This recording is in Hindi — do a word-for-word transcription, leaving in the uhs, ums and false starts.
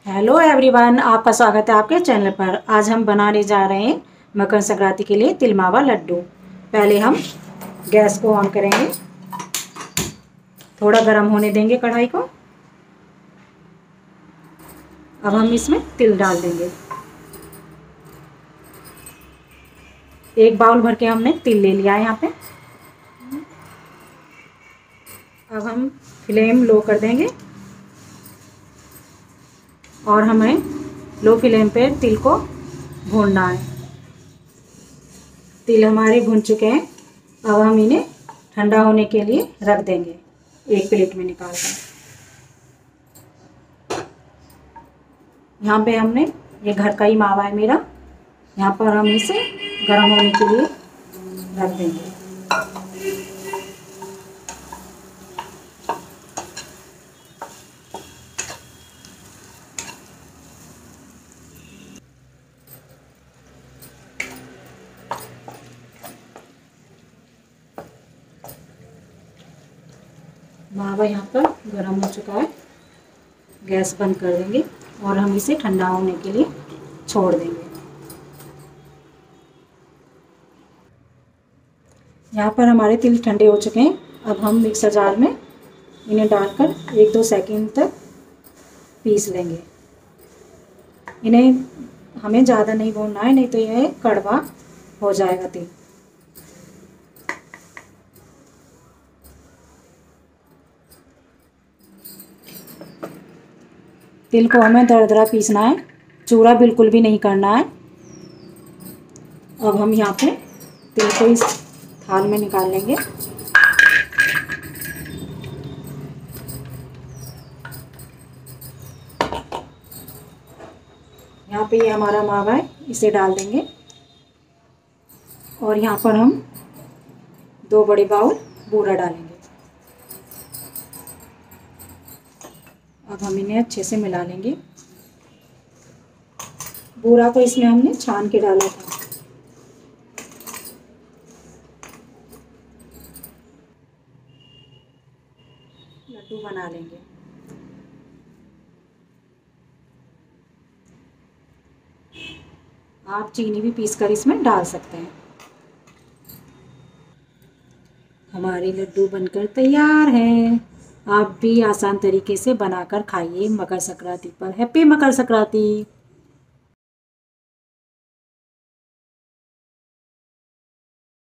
हेलो एवरीवन, आपका स्वागत है आपके चैनल पर। आज हम बनाने जा रहे हैं मकर संक्रांति के लिए तिल मावा लड्डू। पहले हम गैस को ऑन करेंगे, थोड़ा गर्म होने देंगे कढ़ाई को। अब हम इसमें तिल डाल देंगे। एक बाउल भर के हमने तिल ले लिया है यहाँ पे। अब हम फ्लेम लो कर देंगे और हमें लो फ्लेम पे तिल को भूनना है। तिल हमारे भून चुके हैं। अब हम इन्हें ठंडा होने के लिए रख देंगे एक प्लेट में निकाल कर। यहाँ पे हमने, ये घर का ही मावा है मेरा, यहाँ पर हम इसे गर्म होने के लिए रख देंगे। मावा यहाँ पर गर्म हो चुका है। गैस बंद कर देंगे और हम इसे ठंडा होने के लिए छोड़ देंगे। यहाँ पर हमारे तिल ठंडे हो चुके हैं। अब हम मिक्सर जार में इन्हें डालकर एक दो सेकंड तक पीस लेंगे। इन्हें हमें ज़्यादा नहीं भूनना है, नहीं तो यह कड़वा हो जाएगा तिल। तिल को हमें दरदरा पीसना है, चूरा बिल्कुल भी नहीं करना है। अब हम यहाँ पे तिल को इस थाल में निकाल लेंगे। यहाँ पे ये हमारा मावा है, इसे डाल देंगे और यहाँ पर हम दो बड़े बाउल बूरा डालेंगे। अब हम इन्हें अच्छे से मिला लेंगे। बूरा को इसमें हमने छान के डाला था। लड्डू बना लेंगे। आप चीनी भी पीसकर इसमें डाल सकते हैं। हमारे लड्डू बनकर तैयार हैं। आप भी आसान तरीके से बनाकर खाइए मकर संक्रांति पर। हैप्पी मकर संक्रांति।